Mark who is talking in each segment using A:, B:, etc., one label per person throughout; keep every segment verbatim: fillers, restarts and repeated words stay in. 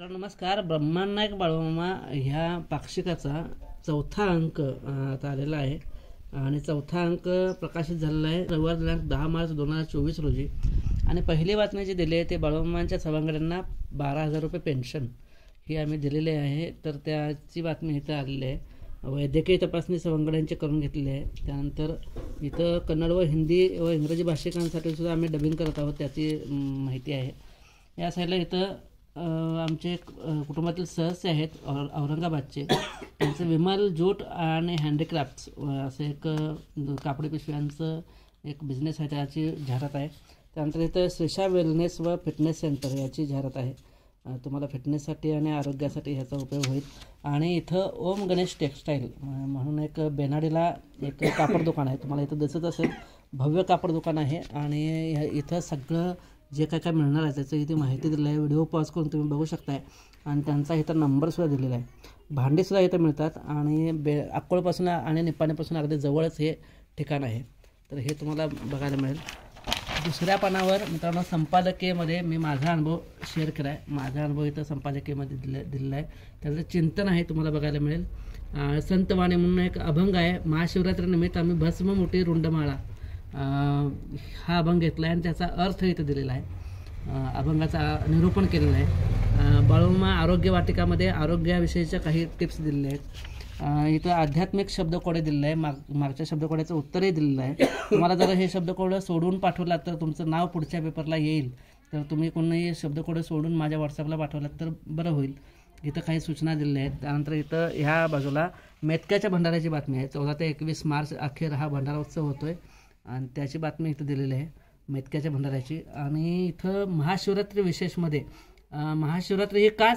A: तर नमस्कार. ब्रह्मांड नायक बाळूमामा ह्या पाक्षिकाचा चौथा अंक आता आलेला आहे आणि चौथा अंक प्रकाशित झालेला आहे रविवार दिनांक दहा मार्च दोन हजार चोवीस रोजी. आणि पहिली बातमी जी दिली आहे ते बाळूमामांच्या सभांगड्यांना बारा हजार रुपये पेन्शन ही आम्ही दिलेली आहे. तर त्याची बातमी इथं आलेली आहे. वैद्यकीय तपासणी सवंगड्यांची करून घेतलेली आहे. त्यानंतर इथं कन्नड व हिंदी व इंग्रजी भाषिकांसाठी सुद्धा आम्ही डबिंग करत आहोत, त्याची माहिती आहे. या साईडला इथं आमचे कुटुंबातील सदस्य आहेत औ औरंगाबादचे. त्यांचं विमल ज्यूट आणि हँडीक्राफ्ट्स असं एक कापडी पिशव्यांचं एक बिझनेस आहे, त्याची जाहिरात आहे. त्यानंतर इथं श्रीषा वेलनेस व फिटनेस सेंटर याची जाहिरात आहे. तुम्हाला फिटनेससाठी आणि आरोग्यासाठी ह्याचा उपयोग होईल. आणि इथं ओम गणेश टेक्स्टाईल म्हणून एक बेनाडीला एक कापड दुकान आहे, तुम्हाला इथं दिसत असेल. भव्य कापड दुकान आहे आणि इथं सगळं जे काय काय मिळणार आहे त्याचं इथे माहिती दिली आहे. व्हिडिओ पॉज करून तुम्ही बघू शकताय. आणि त्यांचा इथं नंबरसुद्धा दिलेला आहे. भांडीसुद्धा इथं मिळतात आणि बे अक्कोळपासून आणि निप्पाणीपासून अगदी जवळच हे ठिकाण आहे. तर हे तुम्हाला बघायला मिळेल. दुसऱ्या पानावर मित्रांनो संपादकीयमध्ये मी माझा अनुभव शेअर केला आहे. माझा अनुभव इथं संपादकीयमध्ये दिले दिलेला आहे. त्याचं चिंतन आहे, तुम्हाला बघायला मिळेल. संतवाणी म्हणून एक अभंग आहे. महाशिवरात्रीनिमित्त आम्ही भस्म मोठी रुंडमाळा हा अभंग घेतला आहे आणि त्याचा अर्थ इथं दिलेला आहे. अभंगाचा निरूपण केलेलं आहे. बाळूमामा आरोग्य वाटिकामध्ये आरोग्याविषयीच्या काही टिप्स दिलेल्या आहेत. इथं आध्यात्मिक शब्दकोडे दिलेलं आहे. माग मागच्या शब्दकोड्याचं उत्तरही दिलेलं आहे. तुम्हाला जर हे शब्दकोड सोडून पाठवलात तर तुमचं नाव पुढच्या पेपरला येईल. तर तुम्ही कोणी शब्दकोड सोडून माझ्या व्हॉट्सअपला पाठवलात तर बरं होईल. इथं काही सूचना दिलेल्या आहेत. त्यानंतर इथं ह्या बाजूला मेतक्याच्या भंडाऱ्याची बातमी आहे. चौदा ते एकवीस मार्च अखेर हा भंडारा उत्सव होतो आहे आणि त्याची बातमी इथं दिलेली आहे मेतक्याच्या भंडाऱ्याची. आणि इथं महाशिवरात्री विशेषमध्ये महाशिवरात्री हे का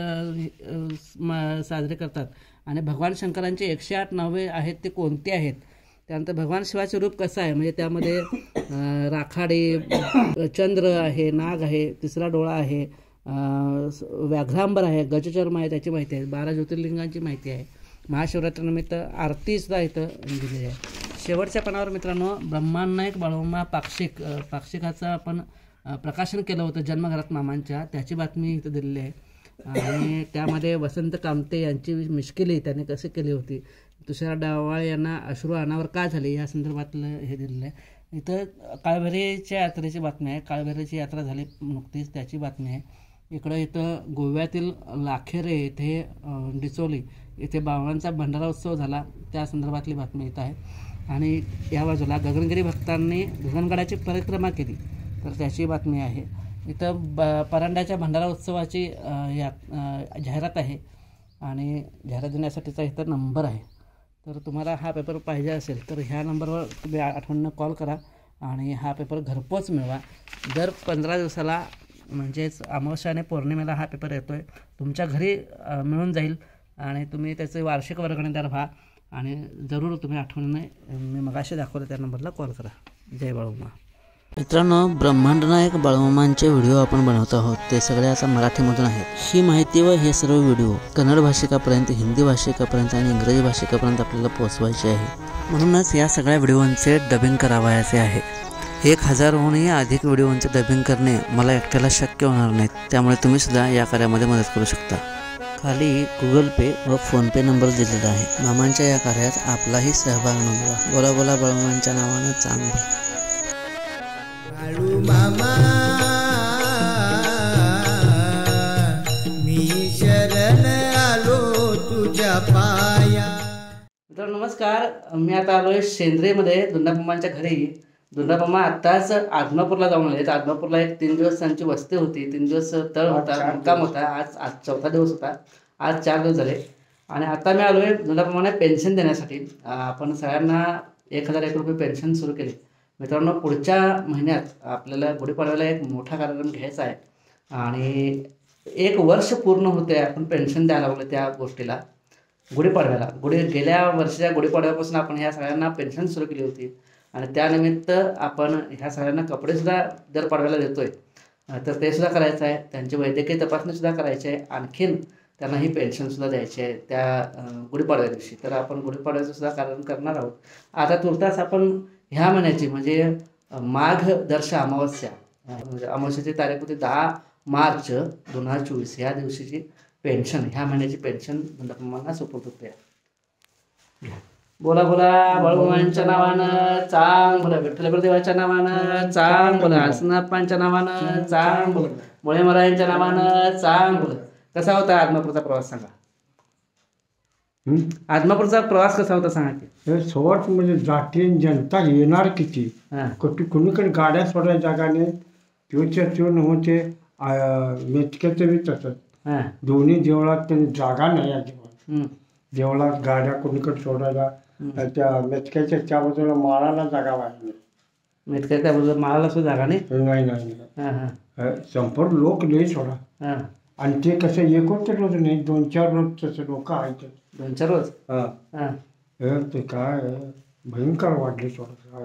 A: साजरे करतात आणि भगवान शंकरांचे एकशे आठ नावे आहेत ते कोणते आहेत. त्यानंतर भगवान शिवाचे रूप कसं आहे, म्हणजे त्यामध्ये राखाडी चंद्र आहे, नाग आहे, तिसरा डोळा आहे, व्याघ्रांबर आहे, गजचर्म आहे, त्याची माहिती आहे. बारा ज्योतिर्लिंगांची माहिती आहे. महाशिवरात्रीनिमित्त आरतीसुद्धा इथं दिलेली आहे. शेवटच्या पानावर मित्रांनो ब्रह्मांड नायक बाळूमामा पाक्षिक पाक्षिकाचं आपण प्रकाशन केलं होतं जन्मघरात मामांच्या, त्याची बातमी इथं दिलेली आहे. आणि त्यामध्ये वसंत कामते यांची मिश्किली त्याने कशी केली होती, तुषार डावाळे यांना अश्रू अनावर का झाले या संदर्भातलं हे दिलेलं आहे. इथं काळभैरीच्या यात्रेची बातमी आहे. काळभैरीची यात्रा झाली नुकतीच, त्याची बातमी आहे. इकडं इथं गोव्यातील लाखेरे येथे डिचोली इथे बावळांचा भंडारा उत्सव झाला, त्या संदर्भातली बातमी इथं आहे. आणि या बाजूला गगनगिरी भक्तांनी गगनगडाची परिक्रमा केली, तर त्याची बातमी आहे. इथं ब परांड्याच्या भंडारा उत्सवाची या जाहिरात आहे आणि जाहिरात देण्यासाठीचा इथं नंबर आहे. तर तुम्हाला हा पेपर पाहिजे असेल तर ह्या नंबरवर तुम्ही आठवणीनं कॉल करा आणि हा पेपर घरपोच मिळवा. दर पंधरा दिवसाला म्हणजेच अमावस्या आणि पौर्णिमेला हा पेपर येतो आहे, तुमच्या घरी मिळून जाईल आणि तुम्ही त्याचे वार्षिक वर्गणीदार व्हा. आणि जरूर तुम्ही आठवणीने मी मगाशी दाखवलं त्या नंबरला कॉल करा. जय बाळूमामा.
B: मित्रांनो, ब्रह्मांड नायक बाळूमामांचे व्हिडिओ आपण बनवत आहोत, ते सगळे आता मराठीमधून आहेत. ही माहिती व हे सर्व व्हिडिओ कन्नड भाषिकापर्यंत, हिंदी भाषिकापर्यंत आणि इंग्रजी भाषिकापर्यंत आपल्याला पोहोचवायचे आहे. म्हणूनच या सगळ्या व्हिडिओंचे डबिंग करावयाचे आहे. एक हजारहूनही अधिक व्हिडिओंचे डबिंग करणे मला एकट्याला शक्य होणार नाही, त्यामुळे तुम्ही सुद्धा या कार्यामध्ये मदत करू शकता. खाली गुगल पे व फोनपे नंबर दिलेला आहे. मामांच्या या कार्यात आपलाही सहभाग नोंदवा. बोला बोला बाळूमामांच्या नावानं चांगलं.
C: बाळूमामा मी शरण आलो तुझ्या पाया.
A: तर नमस्कार, मी आता आलो आहे सेंद्रेमध्ये दुंडामामांच्या घरी. दुंडामामा आत्ताच आदमापूरला जाऊन आले. तर आदमापूरला एक तीन दिवस त्यांची वस्ती होती, तीन दिवस तळ होता, मुक्काम होता. आज आज चौथा दिवस होता, आज चार दिवस झाले. आणि आता मी आलो आहे दुंडामामांना पेन्शन देण्यासाठी. आपण सगळ्यांना एक हजार एक रुपये पेन्शन सुरू केली. मित्रांनो, पुढच्या महिन्यात आपल्याला गुढीपाडव्याला एक मोठा कार्यक्रम घ्यायचा आहे आणि एक वर्ष पूर्ण होते आपण पेन्शन द्यायला लागलो त्या गोष्टीला. गुढीपाडव्याला गुढी गेल्या वर्षाच्या गुढीपाडव्यापासून आपण ह्या सगळ्यांना पेन्शन सुरू केली होती आणि त्यानिमित्त आपण ह्या सगळ्यांना कपडेसुद्धा दर पाडव्याला देतो आहे. तर ते सुद्धा करायचं आहे. त्यांची वैद्यकीय तपासणीसुद्धा करायची आहे. आणखीन त्यांना ही पेन्शनसुद्धा द्यायची आहे त्या गुढीपाडव्या दिवशी. तर आपण गुढीपाडव्याचं सुद्धा कार्यक्रम करणार आहोत. आता तुर्तास आपण ह्या महिन्याची म्हणजे माघ दर्श अमावस्या, म्हणजे अमावस्याची तारीख होती दहा मार्च दोन हजार चोवीस या दिवशीची पेन्शन, ह्या महिन्याची पेन्शन धंदाप्रमाणा सुपूर्द होते. बोला बोला बाळूमामांच्या नावानं चांग बोला, विठ्ठल देवाच्या नावानं चांग बोला, हसनाप्पांच्या नावानं चांग बोला, मुळे महाराजांच्या नावानं चांग बोला. कसा होता आदमापूरचा प्रवास सांगा. आदमापूरचा प्रवास कसा होता सांगा की.
D: सोबत म्हणजे जाती जनता येणार किती, कुठे कुणीकडे गाड्या सोडायला जागा नाही. त्योच्या त्यो नव्हते मेचक्याचं बी तसंच. दोन्ही देवळात त्यांनी जागा नाही अजिबात. देवळात गाड्या कुणीकडे सोडायला, त्या मेचक्याच्या त्या बाजूला माळाला जागा वाढली.
A: मेचक्याच्या त्या बाजूला माळाला सुद्धा जागा नाही.
D: नाही नाही संपूर्ण लोक नाही सोडा. आणि ते कसं एकच रोज नाही, दोन चार रोज तसं लोक आहेत.
A: दोन चार रोज
D: ते काय भयंकर वाढले सोडा.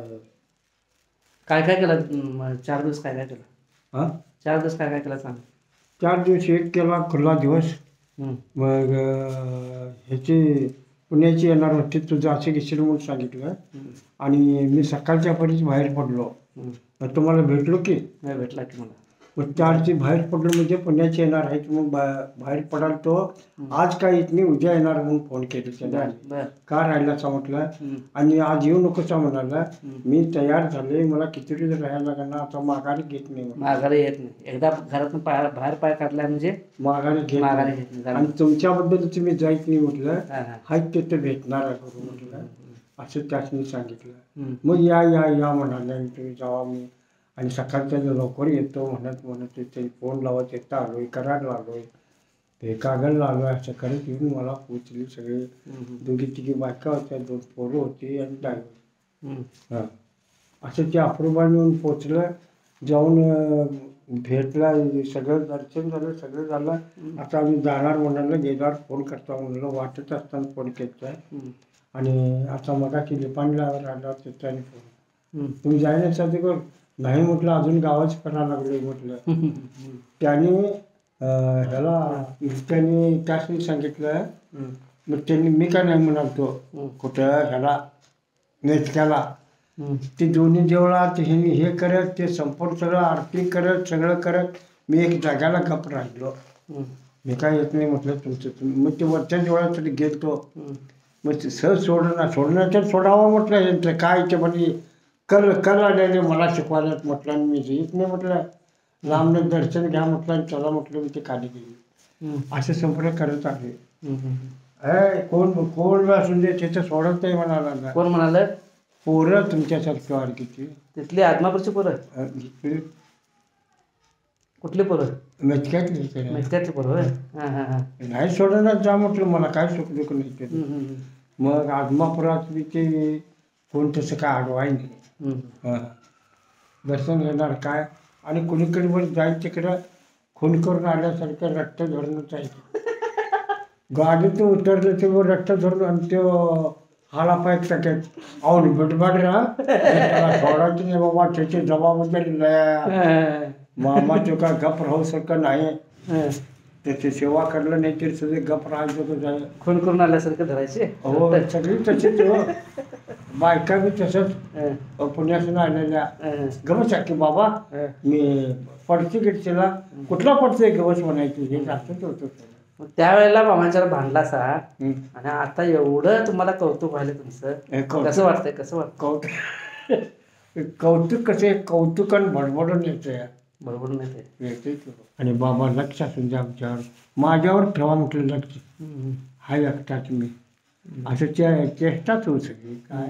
A: काय काय केलं चार दिवस, काय काय केलं
D: हा
A: चार दिवस काय काय केलं सांग.
D: चार दिवस एक केला खुला दिवस. मग ह्याची पुण्याची येणार होते, तुझं असं घेशील म्हणून सांगितलं. आणि मी सकाळच्या परीच बाहेर पडलो. तुम्हाला भेटलो की
A: नाही भेटला की मला.
D: मग चारची बाहेर पडलो म्हणजे पुण्याची येणार आहेत मग बाहेर पडाल तो आज काय येत नाही, उद्या येणार म्हणून फोन केले त्याने. का राहिलाचा म्हटलं. आणि आज येऊ नकोसा म्हणाला. मी तयार झाले, मला किती दिवस राहायला लागणार, आता माघारी घेत नाही.
A: माघारी येत नाही, एकदा घरातून पाय बाहेर पाय काढला म्हणजे
D: माघारी घेत
A: माघारी घेत नाही.
D: आणि तुमच्याबद्दल तुम्ही जायच नाही म्हटलं. हाच तिथं भेटणार करू म्हटलं, असं त्याने सांगितलं. मग या या या म्हणाले, तुम्ही जावा. मी आणि सकाळच्या लवकर येतो म्हणत म्हणत ते फोन लावत येतं आलोय, करायला आलोय, ते कागदला आलोय, असं करत येऊन मला पोचली. सगळे दोघी तिघी बायका होत्या, दोन पोरं होती आणि ड्रायव्हर. हां असं ते अप्रूव्हाने येऊन पोचलं. जाऊन भेटला, सगळं दर्शन झालं, सगळं झालं. आता आम्ही जाणार म्हणाला, गेल्यावर फोन करता म्हणलं. वाटत असताना फोन केला. आणि आता मगाशी लिपाणला आला त्याने फोन, तुम्ही जायण्यासाठी कर. नाही म्हटलं, अजून गावाच करायला लागले म्हटलं. त्याने ह्याला त्यांनी त्यासनी सांगितलं. मग त्यांनी मी काय नाही म्हणालतो कुठं ह्याला नेचक्याला. ते दोन्ही देवळात हे हे करत, ते संपूर्ण सगळं आरती करत, सगळं करत मी एक जाग्याला गप राहिलो. मी काय येत नाही म्हटलं तुमचं. मग ते वरच्या देवळासाठी गेलतो. मग ते सहज सोडणार सोडण्याचं सोडावं म्हटलं. यांचं काय ते म्हणजे कल कल आलेले मला शिकवायला म्हटलं. आणि मी येत नाही म्हटलं, लांबनं दर्शन घ्या म्हटलं. आणि चला म्हटलं, मी ते खाली गेली. असं संपर्क करत आहे. कोण कोण असून दे तिथं सोडत नाही म्हणाला.
A: कोण म्हणाल?
D: पोरं तुमच्यासारखी वारकीची,
A: तिथली आदमापूरची पोरं. कुठली पोरं?
D: मेचक्यातली.
A: मेचक्यातली पोरं.
D: नाही सोडणार जा म्हटलं, मला काय सुख दुःख नाही. मग आदमापुरात मी ते कोण तसं काय अडवाय नाही. दर्शन घेणार काय. आणि कुणीकडे वर जाईल तिकडं खून करून आल्यासारखं रक्त धरूनच आहे. गाडीतून उतरलं ते वर रक्त धरून. आणि तो हाला पाय टाकत औन बटबाट राहा, सोडायचं नाही बाबा, त्याची जबाबदारी मामा तो काय गप राहू शकत नाही. त्याची सेवा करलं नाही तरी सगळे गप राहायचं. खून करून आल्यासारखं धरायचे. हो सगळी तशीच. बायका बी तसंच पुण्यातून आलेल्या. गवस की बाबा मी पडते गिडचेला, कुठला पडतोय गवस म्हणायचं, हे जास्तच होतं.
A: त्यावेळेला मामांच्या भांडला सा. आणि आता एवढं तुम्हाला कौतुक व्हायला तुमचं कसं वाटतंय? कसं वाटतं
D: कौतुक? कौतुक कसे कौतुक आणि भडभडून येतं.
A: बरोबर येते.
D: आणि बाबा लक्ष असून द्या आमच्यावर, माझ्यावर ठेवा म्हटलं लक्ष. हाय एकटाच मी, असं चेष्टाच होऊ सगळी. काय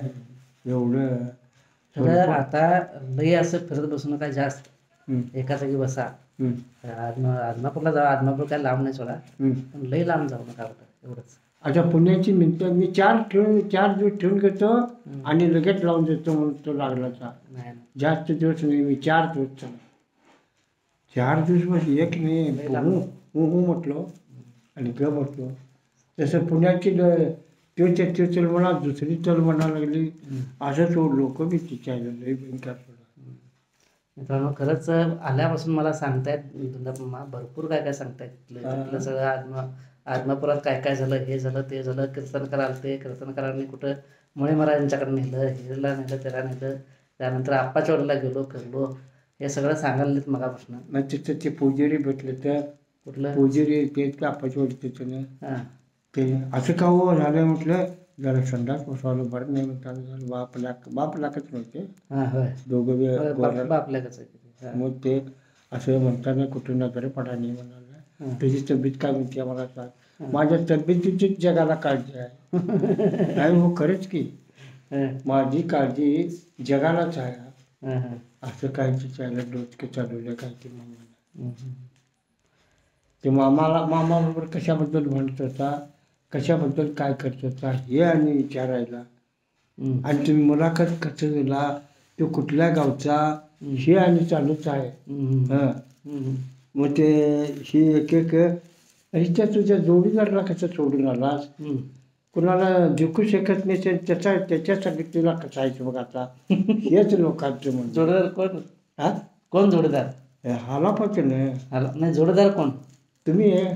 D: एवढं
A: आता लई असं फिरत बसू नका जास्त. एका जागी बसा. आदमा आदमापूरला जावा. आदमापूर काय लांब नाही सोडा, पण लई लांब जाऊ नका एवढंच.
D: अच्छा पुण्याची मिनटं मी चार ठेवून चार दिवस ठेवून घेतो आणि लगेच लावून देतो म्हणून तो लागलाचा. जास्त दिवस नाही, मी चार दिवस चार दिवस मग एक नाही. हू हू म्हटलो आणि ग म्हटलो. तसं पुण्याची त्योच्या त्यो चल म्हणा, दुसरी चल म्हणा लागली. असंच लोक बी तिच्यायला लई भयंकर.
A: मित्रांनो खरंच आल्यापासून मला सांगतायत धंदाप्रमाणा भरपूर काय काय सांगतायत. तिथलं सगळं आत्मा आत्मापुरात काय काय झालं, हे झालं ते झालं. कीर्तन करायला ते कीर्तन करायला कुठं मुळे महाराजांच्याकडे नेलं, हिला नेलं, त्याला नेलं. त्यानंतर आप्पाच्या वडीला गेलो, फिरलो. हे सगळं सांगायला मगापासून.
D: मग तिथं ते पुजारी भेटले तर
A: कुठलं
D: पुजारी ते कापाची वाटत तिथं
A: हां
D: ते असं का हो झालं म्हटलं जरा संडास बसवलं बरं नाही म्हणतात झालं बाप लाख बाप लाखच नव्हते
A: हां होय
D: दोघं बी गोरा-
A: बापल्या कसं आहे.
D: मग ते असं म्हणताना कुठून नजर पडा नाही म्हणाला तुझी तब्येत काय म्हणते मला सांग. माझ्या तब्येतीचीच जगाला काळजी आहे. नाही हो खरंच की माझी काळजी जगालाच आहे. असं काहीची त्याला डोचके चालवलं काय ते मामाला. ते मामाला मामाबरोबर कशाबद्दल म्हणत होता कशाबद्दल काय करत होता हे आणि विचारायला. आणि तुम्ही मुलाखत कसं दिला तो कुठल्या गावचा हे आणि चालूच आहे. हां मग ते ही एक एक त्या तुझ्या जोडीदाराला कसं सोडून आलास कुणाला जिंकू शकत नाही त्याचा त्याच्यासाठी तुला कसायचं बघ आता हेच लोकांचं म्हणजे.
A: जोडीदार कोण
D: हा
A: कोण जोडीदार
D: हाला पाहिजे ना
A: हाला नाही जोडीदार कोण
D: तुम्ही आहे.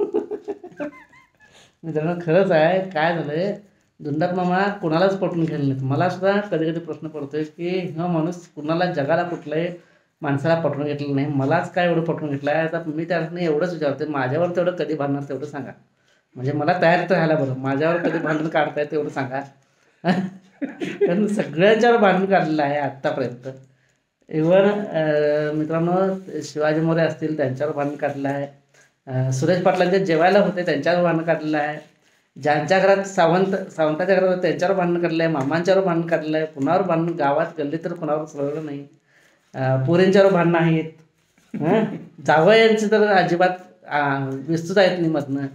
A: मित्रांनो खरंच आहे काय झालंय धुंडाप मामा कुणालाच पटवून घेतलं नाहीत. मला सुद्धा कधी कधी प्रश्न पडतोय की हा माणूस कुणाला जगाला कुठल्याही माणसाला पटवून घेतलं नाही मलाच काय एवढं पटवून घेतलं आहे. आता मी त्याला एवढंच विचारते माझ्यावर तेवढं कधी भांडणार तेवढं सांगा म्हणजे मला तयार तर राहायला बरं माझ्यावर कधी भांडण काढताय तेवढं सांगा. कारण सगळ्यांच्यावर भांडण काढलेलं आहे आत्तापर्यंत. इवन मित्रांनो शिवाजी मोरे असतील त्यांच्यावर भांडण काढलेलं आहे. सुरेश पाटलांचे जेवायला होते त्यांच्यावर भांडण काढलेलं आहे. ज्यांच्या घरात सावंत सावंताच्या घरात त्यांच्यावर भांडण काढलं आहे. मामांच्यावर भांडण काढलं आहे. कुणावर भांडण गावात गल्ली तर कुणावर सरवलं नाही. पुरींच्यावर भांडणं आहेत. हां जावयांची तर अजिबात विस्तृत आहेत नाही मधनं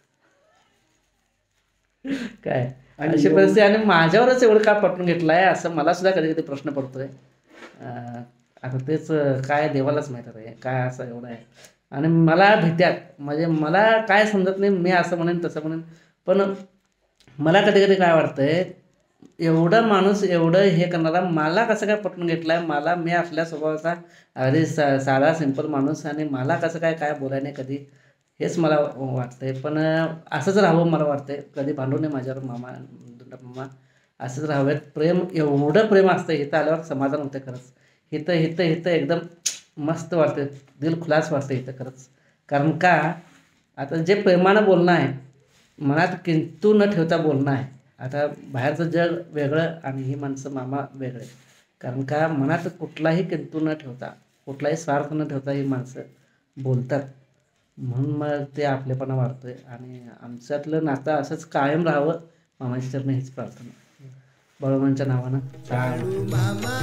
A: काय अशी परिस्थिती. आणि माझ्यावरच एवढं का पटवून घेतलं आहे असं मला सुद्धा कधी कधी प्रश्न पडतोय. आता तेच काय देवालाच माहीत आहे काय असं एवढं आहे. आणि मला भेट्यात म्हणजे मला काय समजत नाही मी असं म्हणेन तसं म्हणेन पण मला कधी कधी काय वाटतंय एवढं माणूस एवढं हे करणारा मला कसं काय पटवून घेतलं आहे. मला मी असल्या स्वभावाचा अगदी सा साधा सिंपल माणूस आणि मला कसं काय काय बोलाय नाही कधी हेच मला वाटतंय. पण असंच राहावं मला वाटतंय कधी भांडू नये माझ्यावर मामा धुंडाप मामा असंच राहावेत. प्रेम एवढं प्रेम असतं इथं आल्यावर समाधान होतं खरंच. हिथं हिथं हिथं एकदम मस्त वाटतं दिल खुलास वाटतं इथं खरंच. कारण का आता जे प्रेमानं बोलणं आहे मनात किंतु न ठेवता बोलणं आहे. आता बाहेरचं जग वेगळं आणि ही माणसं मामा वेगळे. कारण का मनात कुठलाही किंतु न ठेवता कुठलाही स्वार्थ न ठेवता ही माणसं बोलतात म्हणून मग ते आपलेपणा वाढतोय. आणि आमच्यातलं नातं असंच कायम राहावं मामाची चरणी हीच प्रार्थना बाळूमामांच्या नावानं.
C: बाळू मामा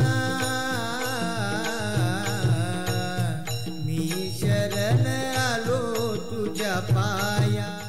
C: मी शरण आलो तुझ्या पाया.